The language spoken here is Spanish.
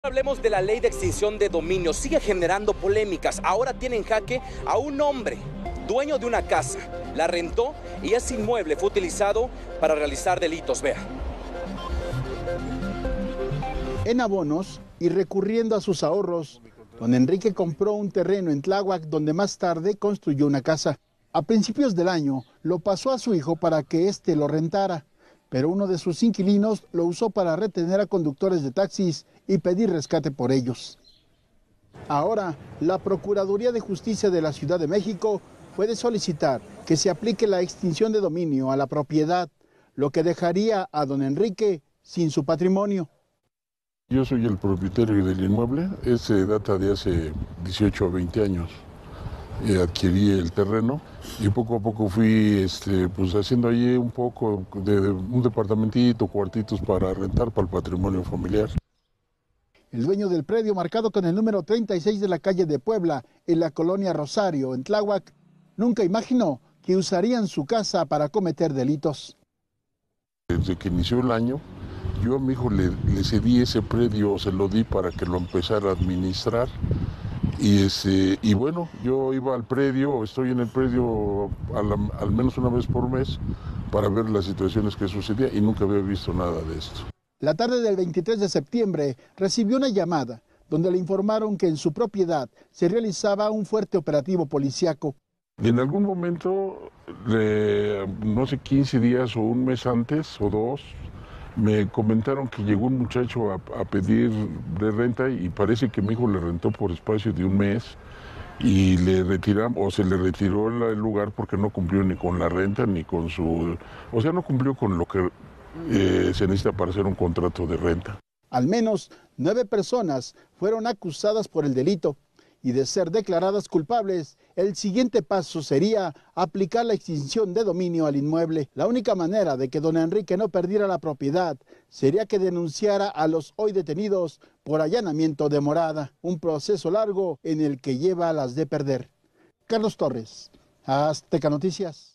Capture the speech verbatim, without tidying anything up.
Hablemos de la ley de extinción de dominio. Sigue generando polémicas. Ahora tiene en jaque a un hombre, dueño de una casa. La rentó y ese inmueble fue utilizado para realizar delitos. Vea. En abonos y recurriendo a sus ahorros, don Enrique compró un terreno en Tláhuac donde más tarde construyó una casa. A principios del año lo pasó a su hijo para que éste lo rentara, pero uno de sus inquilinos lo usó para retener a conductores de taxis y pedir rescate por ellos. Ahora, la Procuraduría de Justicia de la Ciudad de México puede solicitar que se aplique la extinción de dominio a la propiedad, lo que dejaría a don Enrique sin su patrimonio. Yo soy el propietario del inmueble, ese data de hace dieciocho o veinte años. Eh, adquirí el terreno y poco a poco fui este, pues haciendo allí un poco de, de un departamentito, cuartitos para rentar para el patrimonio familiar. El dueño del predio marcado con el número treinta y seis de la calle de Puebla, en la colonia Rosario, en Tláhuac, nunca imaginó que usarían su casa para cometer delitos. Desde que inició el año, yo a mi hijo le, le cedí ese predio, se lo di para que lo empezara a administrar. Y, ese, y bueno, yo iba al predio, estoy en el predio al, al menos una vez por mes para ver las situaciones que sucedían y nunca había visto nada de esto. La tarde del veintitrés de septiembre recibió una llamada donde le informaron que en su propiedad se realizaba un fuerte operativo policíaco. Y en algún momento, de, no sé, quince días o un mes antes o dos, me comentaron que llegó un muchacho a, a pedir de renta y parece que mi hijo le rentó por espacio de un mes y le retiramos, o se le retiró el lugar porque no cumplió ni con la renta ni con su... O sea, no cumplió con lo que eh, se necesita para hacer un contrato de renta. Al menos nueve personas fueron acusadas por el delito y de ser declaradas culpables, el siguiente paso sería aplicar la extinción de dominio al inmueble. La única manera de que don Enrique no perdiera la propiedad sería que denunciara a los hoy detenidos por allanamiento de morada, un proceso largo en el que lleva a las de perder. Carlos Torres, Azteca Noticias.